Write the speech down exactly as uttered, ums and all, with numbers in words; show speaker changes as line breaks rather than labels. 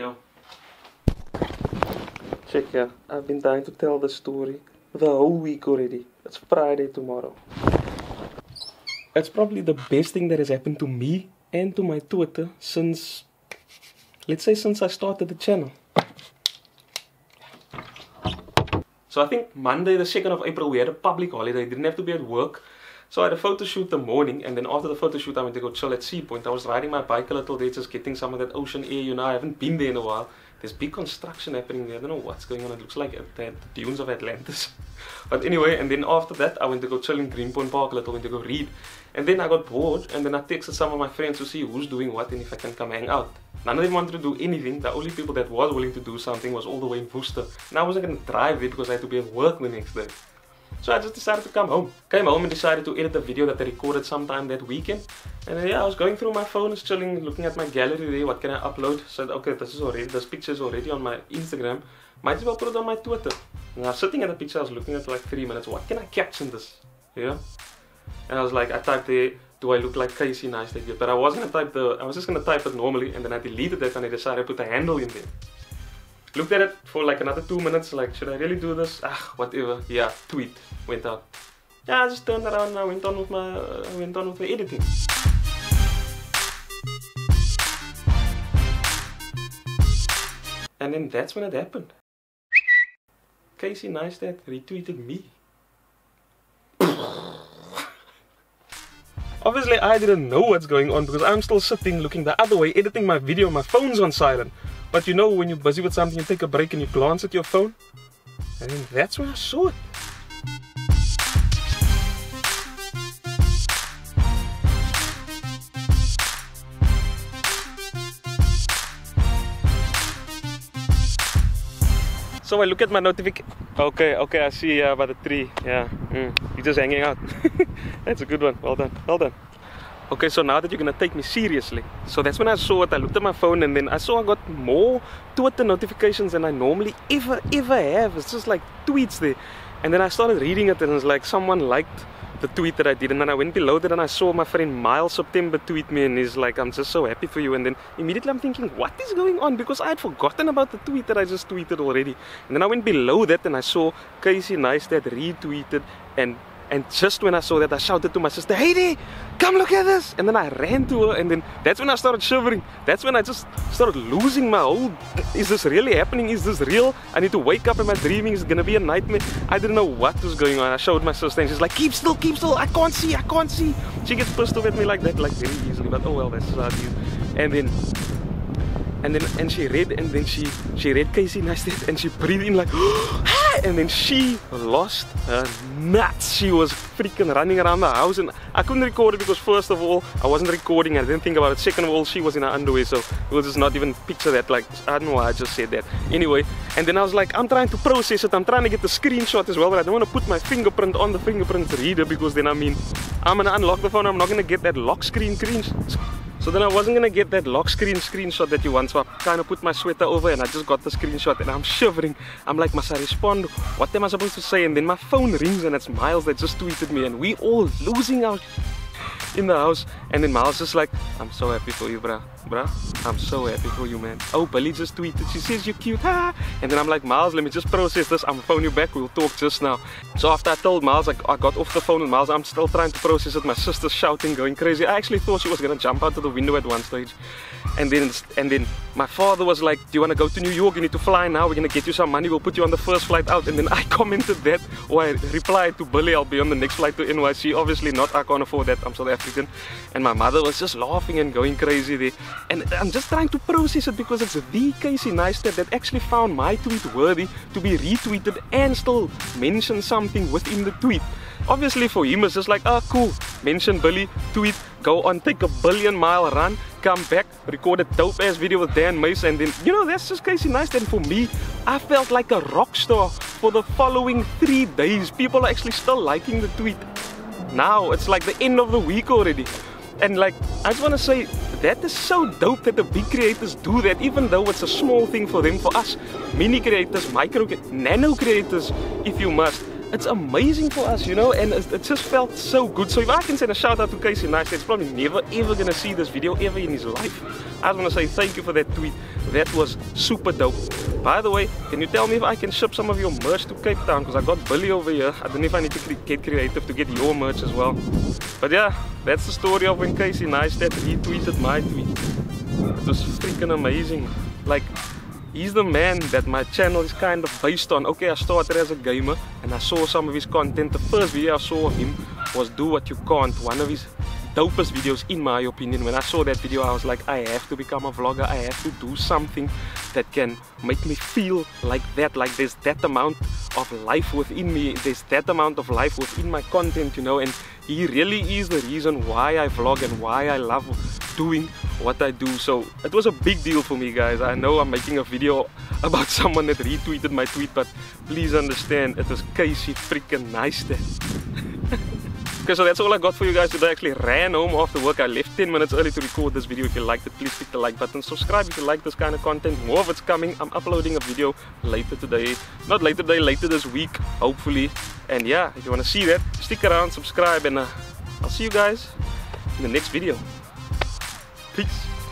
Yo. Check yeah, I've been dying to tell this story the whole week already. It's Friday tomorrow. It's probably the best thing that has happened to me and to my Twitter since, let's say since I started the channel. So I think Monday the second of April we had a public holiday, didn't have to be at work. So I had a photo shoot the morning, and then after the photo shoot I went to go chill at Sea Point. I was riding my bike a little there, just getting some of that ocean air, you know, I haven't been there in a while. There's big construction happening there, I don't know what's going on, it looks like the dunes of Atlantis. But anyway, and then after that I went to go chill in Greenpoint Park a little, went to go read. And then I got bored, and then I texted some of my friends to see who's doing what and if I can come hang out. None of them wanted to do anything. The only people that was willing to do something was all the way in Worcester. And I wasn't going to drive there because I had to be at work the next day. So I just decided to come home. Came home and decided to edit a video that I recorded sometime that weekend. And then, yeah, I was going through my phone, just chilling, looking at my gallery there. What can I upload? Said, okay, this is already, this picture is already on my Instagram. Might as well put it on my Twitter. And I was sitting at the picture, I was looking at for like three minutes. What can I caption this? Yeah. And I was like, I typed there, do I look like Casey Neistat? But I wasn't gonna type the, I was just gonna type it normally, and then I deleted it and I decided to put a handle in there. Looked at it for like another two minutes, like, should I really do this? Ah, whatever. Yeah, tweet went out. Yeah, I just turned around and I went on with my, uh, I went on with the editing. And then that's when it happened. Casey Neistat retweeted me. Obviously I didn't know what's going on because I'm still sitting looking the other way, editing my video, my phone's on silent. But you know when you're busy with something, you take a break and you glance at your phone. And then that's when I saw it. So I look at my notification. Okay, okay, I see uh, by the tree. Yeah, mm. You're just hanging out. That's a good one. Well done, well done. Okay, so now that you're gonna take me seriously. So that's when I saw it. I looked at my phone and then I saw I got more Twitter notifications than I normally ever, ever have. It's just like tweets there. And then I started reading it and it was like someone liked the tweet that I did, and then I went below that and I saw my friend Miles September tweet me and he's like, I'm just so happy for you. And then immediately I'm thinking, what is going on? Because I had forgotten about the tweet that I just tweeted already. And then I went below that and I saw Casey Neistat retweeted, and and just when I saw that I shouted to my sister, hey there, come look at this. And then I ran to her and then that's when I started shivering. That's when I just started losing my whole, is this really happening? Is this real? I need to wake up, am I dreaming? Is it gonna be a nightmare? I didn't know what was going on. I showed my sister and she's like, keep still, keep still, I can't see, I can't see. She gets pissed off at me like that, like very easily, but oh well, that's how it is. And then And then and she read and then she she read Casey Neistat and she breathed in like and then she lost her nuts. She was freaking running around the house and I couldn't record it because first of all I wasn't recording, I didn't think about it. Second of all, she was in her underwear, so we'll just not even picture that. Like, I don't know why I just said that. Anyway, and then I was like, I'm trying to process it, I'm trying to get the screenshot as well, but I don't want to put my fingerprint on the fingerprint reader because then I mean I'm gonna unlock the phone, I'm not gonna get that lock screen screen. So then I wasn't gonna get that lock screen screenshot that you want, so I kind of put my sweater over and I just got the screenshot and I'm shivering. I'm like, must I respond? What am I supposed to say? And then my phone rings and it's Miles that just tweeted me and we all losing our in the house. And then Miles just like, I'm so happy for you, bruh. Bruh, I'm so happy for you, man. Oh, Billy just tweeted, she says you're cute, ha! And then I'm like, Miles, let me just process this, I'm gonna phone you back, we'll talk just now. So after I told Miles, I, I got off the phone with Miles, I'm still trying to process it, my sister's shouting, going crazy. I actually thought she was gonna jump out of the window at one stage. And then, and then my father was like, do you want to go to New York? You need to fly now, we're gonna get you some money, we'll put you on the first flight out. And then I commented that, or I replied to Billy, I'll be on the next flight to N Y C. Obviously not, I can't afford that, I'm South African. And my mother was just laughing and going crazy there. And I'm just trying to process it because it's the Casey Neistat that actually found my tweet worthy to be retweeted and still mention something within the tweet. Obviously for him it's just like, ah, cool, mention Billy, tweet, go on, take a billion mile run, come back, record a dope ass video with Dan Mace, and then, you know, that's just Casey Neistat. And for me, I felt like a rock star for the following three days. People are actually still liking the tweet. Now it's like the end of the week already. And like, I just want to say, that is so dope that the big creators do that, even though it's a small thing for them. For us, mini creators, micro, nano creators, if you must, it's amazing for us, you know, and it just felt so good. So if I can send a shout out to Casey Neistat, he's probably never ever gonna see this video ever in his life. I just want to say thank you for that tweet. that was super dope. By the way, can you tell me if I can ship some of your merch to Cape Town? Because I got Billy over here. I don't know if I need to cre get creative to get your merch as well. But yeah, that's the story of when Casey Neistat retweeted my tweet. It was freaking amazing. Like, he's the man that my channel is kind of based on. Okay, I started as a gamer and I saw some of his content. The first video I saw of him was Do What You Can't, one of his dopest videos in my opinion. When I saw that video, I was like, I have to become a vlogger. I have to do something that can make me feel like that, like there's that amount of life within me, there's that amount of life within my content, you know. And he really is the reason why I vlog and why I love doing what I do. So it was a big deal for me, guys. I know I'm making a video about someone that retweeted my tweet, but please understand, it was Casey freaking Neistat. Okay, so that's all I got for you guys today. I actually ran home after work. I left ten minutes early to record this video. If you liked it, please click the like button. Subscribe if you like this kind of content. More of it's coming. I'm uploading a video later today. Not later today, later this week, hopefully. And yeah, if you want to see that, stick around, subscribe, and uh, I'll see you guys in the next video. Peace.